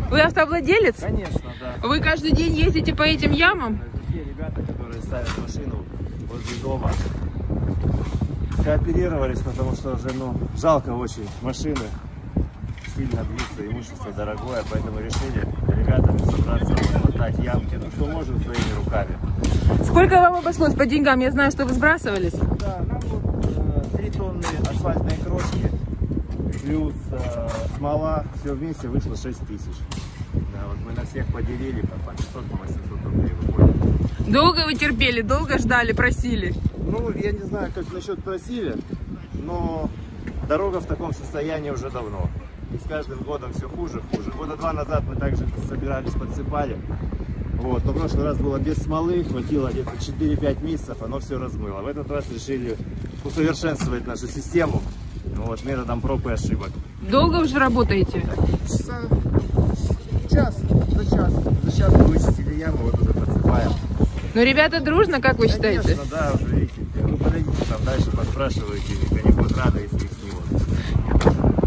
Вы автовладелец? Конечно, да. Вы каждый день ездите по этим ямам? Это те ребята, которые ставят машину возле дома. Кооперировались, потому что уже, жалко очень машины. Сильно бьются, имущество дорогое, поэтому решили ребятами собраться, латать ямки. Что можем своими руками. Сколько вам обошлось по деньгам? Я знаю, что вы сбрасывались. Да, нам 3 тонны асфальтной крошки, плюс смола, все вместе вышло 6 тысяч. Да, вот мы на всех поделили, по 500-800 рублей выходит. Долго вы терпели, долго ждали, просили? Я не знаю, как насчет просили, но дорога в таком состоянии уже давно. И с каждым годом все хуже. Года 2 назад мы также собирались, подсыпали. Но в прошлый раз было без смолы, хватило где-то 4-5 месяцев, оно все размыло. В этот раз решили усовершенствовать нашу систему методом проб и ошибок. Долго уже работаете? За час мы вычистили яму, уже подсыпаем. Ну, ребята дружно, как вы считаете? Конечно, да, уже видите. Вы подойдите там дальше, поспрашиваете, они будут рады, если их снимут.